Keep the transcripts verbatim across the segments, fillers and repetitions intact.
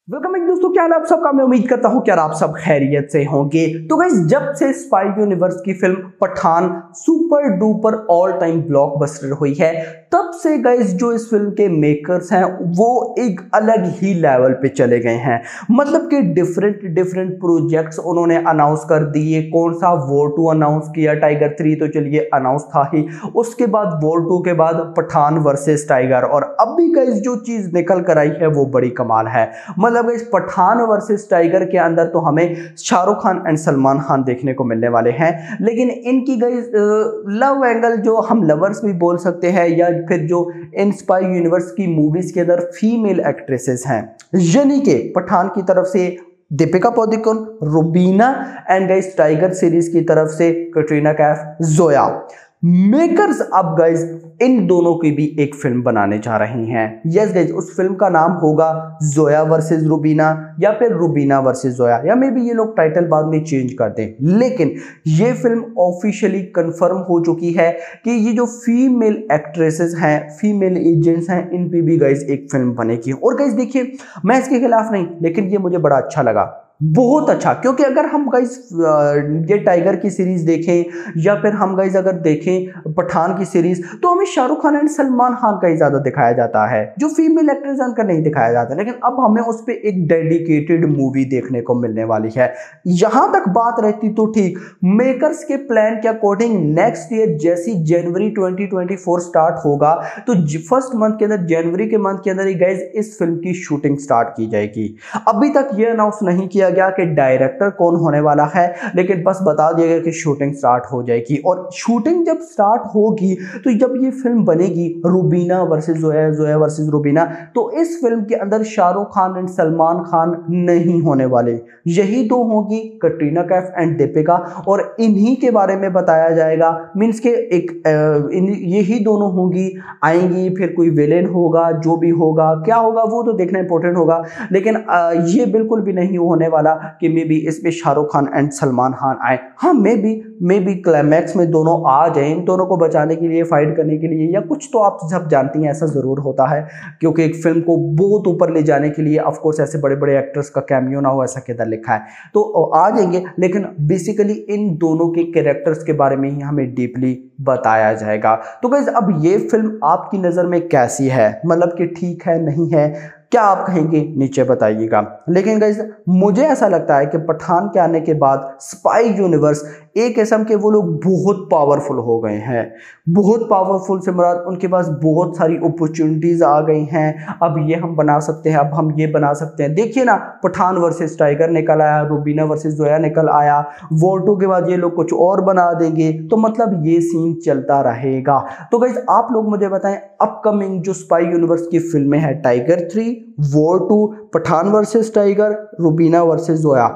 Welcome back दोस्तों, क्या हाल है आप सबका। मैं उम्मीद करता हूं कि आप सब खैरियत से होंगे। तो गाइस, जब से स्पाई यूनिवर्स की film Pathaan super duper all time blockbuster हुई है, तब से गाइस जो इस फिल्म के मेकर्स हैं वो एक अलग ही लेवल पे चले गए हैं। मतलब कि डिफरेंट डिफरेंट प्रोजेक्ट्स उन्होंने अनाउंस कर दिए। कौन सा वॉर टू अनाउंस किया, टाइगर थ्री तो चलिए अनाउंस था ही, उसके बाद वॉर टू के बाद पठान वर्सेस टाइगर, और अब भी गाइस जो चीज निकल कर आई है वो बड़ी कमाल है। मतलब इस पठान वर्सेस टाइगर के अंदर तो हमें शाहरुख खान एंड सलमान खान देखने को मिलने वाले हैं, लेकिन इनकी गई लव एंगल जो हम लवर्स भी बोल सकते हैं, या फिर जो इन स्पाई यूनिवर्स की मूवीज के अंदर फीमेल एक्ट्रेसेस हैं, यानी कि पठान की तरफ से Deepika Padukone, Rubina, and guys Tiger series की तरफ से कैटरीना कैफ, जोया। मेकर्स अब गाइस इन दोनों की भी एक फिल्म बनाने जा रही हैं। यस गाइस, उस फिल्म का नाम होगा जोया वर्सेस रुबीना, या फिर रुबीना वर्सेस जोया, या मे बी ये लोग टाइटल बाद में चेंज कर दें। लेकिन ये फिल्म ऑफिशियली कंफर्म हो चुकी है कि ये जो फीमेल एक्ट्रेसेस हैं, फीमेल एजेंट्स हैं, इन पे भी गाइस एक फिल्म बनेगी। और गाइस देखिए, मैं इसके खिलाफ नहीं, लेकिन ये मुझे बड़ा अच्छा लगा, बहुत अच्छा। क्योंकि अगर हम गाइस ये टाइगर की सीरीज देखें, या फिर हम गाइस अगर देखें पठान की सीरीज, तो हमें शाहरुख खान एंड सलमान खान का ही ज्यादा दिखाया जाता है, जो फीमेल एक्ट्रेस उनका नहीं दिखाया जाता। लेकिन अब हमें उस पर एक डेडिकेटेड मूवी देखने को मिलने वाली है। यहां तक बात रहती तो ठीक, मेकर्स के प्लान के अकॉर्डिंग नेक्स्ट ईयर जैसी जनवरी ट्वेंटी ट्वेंटी फोर स्टार्ट होगा, तो फर्स्ट मंथ के अंदर, जनवरी के मंथ के अंदर ही गाइस इस फिल्म की शूटिंग स्टार्ट की जाएगी। अभी तक ये अनाउंस नहीं किया गया कि डायरेक्टर कौन होने वाला है, लेकिन बस बता दिया गया कि शूटिंग स्टार्ट हो जाएगी। और शूटिंग जब स्टार्ट होगी, तो जब ये फिल्म बनेगी रुबीना वर्सेस जोया, जोया वर्सेस रुबीना, तो इस फिल्म के अंदर शाहरुख खान एंड सलमान खान नहीं होने वाले, यही दो होंगी, कैटरीना कैफ एंड दीपिका, और इन्हीं के बारे में बताया जाएगा। मींस के एक इन, यही दोनों होंगी, आएंगी, फिर कोई विलेन होगा, जो भी होगा, क्या होगा वो तो देखना इंपॉर्टेंट होगा। लेकिन ये बिल्कुल भी नहीं होने वाला कि मे बी इसमें शाहरुख खान एंड सलमान खान आए। हाँ, maybe maybe climax में दोनों आ जाए, इन दोनों को बचाने के लिए, फाइट करने के लिए, या कुछ तो आप सब जानती हैं, ऐसा जरूर होता है। क्योंकि एक फिल्म को बहुत ऊपर ले जाने के लिए ऑफ कोर्स ऐसे बड़े बड़े एक्टर्स का कैमियो ना हो, ऐसा किधर लिखा है, तो आ जाएंगे। लेकिन बेसिकली इन दोनों के कैरेक्टर्स के बारे में ही हमें डीपली बताया जाएगा। तो गाइस, अब ये फिल्म आपकी नजर में कैसी है, मतलब कि ठीक है, नहीं है, क्या आप कहेंगे नीचे बताइएगा। लेकिन गाइस, मुझे ऐसा लगता है कि पठान के आने के बाद स्पाई यूनिवर्स एक किस्म के वो लोग बहुत पावरफुल हो गए हैं। बहुत पावरफुल से मुराद उनके पास बहुत सारी अपॉर्चुनिटीज आ गई हैं। अब ये हम बना सकते हैं, अब हम ये बना सकते हैं। देखिए ना, पठान वर्सेस टाइगर निकल आया, रुबीना वर्सेस जोया निकल आया, वॉर टू के बाद ये लोग कुछ और बना देंगे, तो मतलब ये सीन चलता रहेगा। तो गाइस, आप लोग मुझे बताएं, अपकमिंग जो स्पाई यूनिवर्स की फिल्में हैं, Tiger three, War two, Pathaan versus Tiger, Rubina versus Zoya,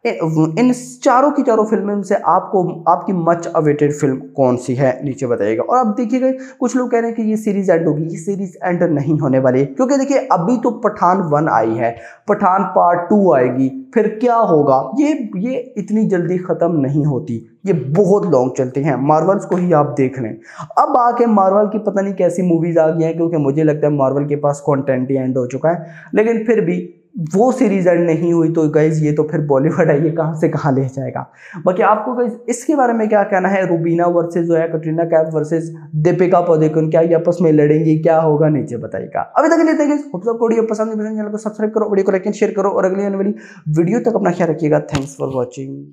इन चारों की चारों फिल्मों से आपको आपकी मच अवेटेड फिल्म कौन सी है, नीचे बताइएगा। और अब देखिएगा, कुछ लोग कह रहे हैं कि ये सीरीज एंड होगी, ये सीरीज एंड नहीं होने वाली, क्योंकि देखिए अभी तो पठान वन आई है, पठान पार्ट टू आएगी, फिर क्या होगा, ये ये इतनी जल्दी खत्म नहीं होती, ये बहुत लॉन्ग चलते हैं। मार्वल्स को ही आप देख लें, अब आके मार्वल की पता नहीं कैसी मूवीज आ गई हैं, क्योंकि मुझे लगता है मार्वल के पास कंटेंट ही एंड हो चुका है। लेकिन फिर भी वो सीरीज एंड नहीं हुई, तो गाइज ये तो फिर बॉलीवुड है, ये कहां से कहां ले जाएगा। बाकी आपको गाइज इसके बारे में क्या कहना है, रुबीना वर्सेस जोया, कैटरीना कैफ वर्सेस दीपिका पादुकोण, क्या ये आपस में लड़ेंगी, क्या होगा, नीचे बताइएगा। अभी तक लेते हैं, वीडियो पसंद पसंद चैनल को सब्सक्राइब करो, वीडियो को लाइक एंड शेयर करो, और अगली आने वाली वीडियो तक अपना ख्याल रखिएगा। Thanks for watching.